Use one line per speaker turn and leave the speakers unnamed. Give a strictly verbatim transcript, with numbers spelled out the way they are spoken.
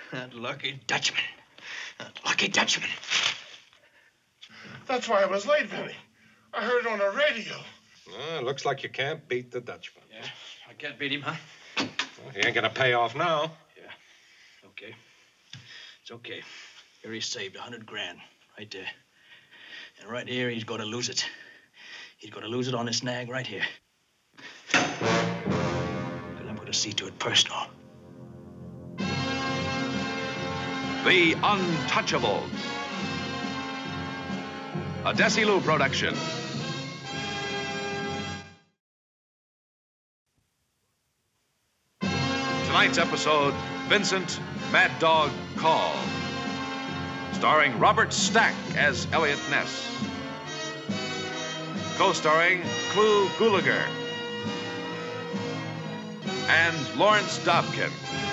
That lucky Dutchman. That lucky Dutchman.
That's why I was late, Vinny. I heard it on the radio.
Well, looks like you can't beat the Dutchman.
Yeah, I can't beat him, huh?
Well, he ain't gonna pay off now.
Yeah, okay. It's okay. Here he saved a hundred grand, right there. And right here, he's gonna lose it. He's gonna lose it on this nag right here. And I'm gonna see to it personal.
The Untouchables. A Desilu production. Tonight's episode, Vincent, Mad Dog Coll. Starring Robert Stack as Eliot Ness. Co-starring Clu Gulager. And Lawrence Dobkin.